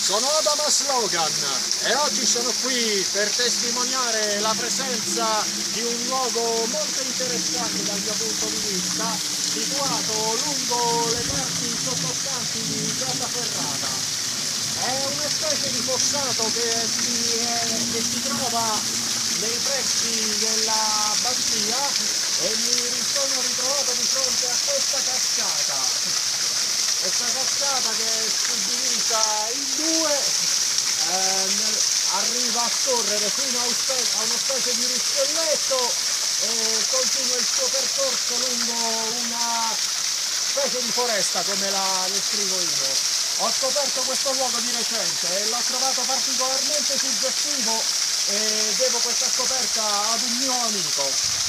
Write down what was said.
Sono Adamas Logan e oggi sono qui per testimoniare la presenza di un luogo molto interessante dal mio punto di vista, situato lungo le parti sottostanti di Gataferrata. È una specie di fossato che si trova nei pressi della Bastia e mi sono ritrovato di fronte a questa cascata. Questa cascata che è suddivisa in due arriva a scorrere fino a una specie di ruscelletto e continua il suo percorso lungo una specie di foresta, come la descrivo io. Ho scoperto questo luogo di recente e l'ho trovato particolarmente suggestivo e devo questa scoperta ad un mio amico.